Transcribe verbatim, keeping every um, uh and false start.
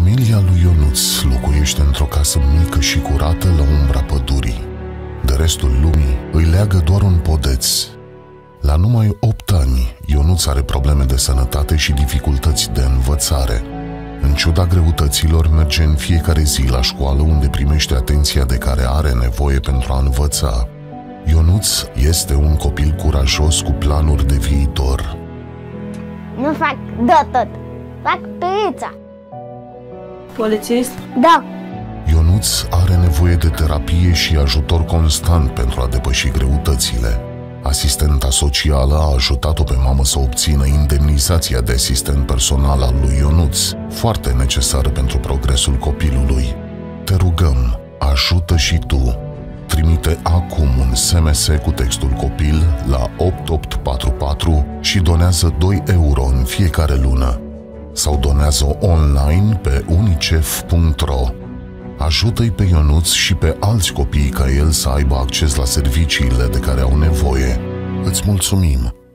Familia lui Ionuț locuiește într-o casă mică și curată la umbra pădurii. De restul lumii îi leagă doar un podeț. La numai opt ani, Ionuț are probleme de sănătate și dificultăți de învățare. În ciuda greutăților, merge în fiecare zi la școală, unde primește atenția de care are nevoie pentru a învăța. Ionuț este un copil curajos cu planuri de viitor. Nu fac de tot, fac pizza. Polițist? Da. Ionuț are nevoie de terapie și ajutor constant pentru a depăși greutățile. Asistenta socială a ajutat-o pe mamă să obțină indemnizația de asistent personal al lui Ionuț, foarte necesară pentru progresul copilului. Te rugăm, ajută și tu. Trimite acum un S M S cu textul copil la opt opt patru patru și donează doi euro în fiecare lună. Sau donează online pe unicef punct ro. Ajută-i pe Ionuț și pe alți copii ca el să aibă acces la serviciile de care au nevoie. Îți mulțumim!